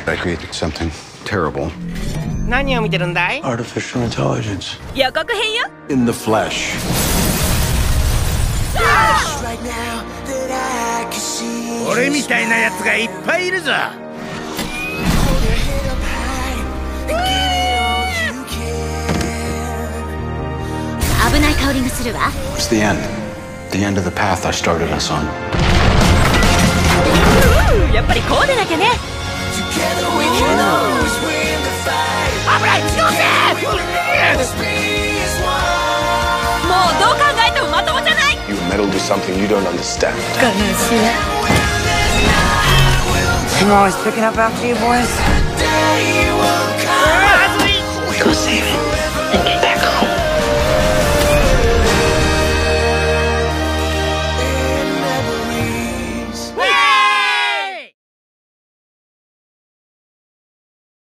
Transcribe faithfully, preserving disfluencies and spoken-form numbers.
I created something terrible. 何を見てるんだい？ Artificial intelligence. 予告編よ。 In the flesh. 俺みたいなやつがいっぱいいるぞ。 危ない香りがするわ。 It's the end. The end of the path I started us on. やっぱりこうでなきゃね。 危ない、どうせ。 もうどう考えてもまともじゃない。 You meddled with something you don't understand. I'm always picking up after you boys. Go save it and get back.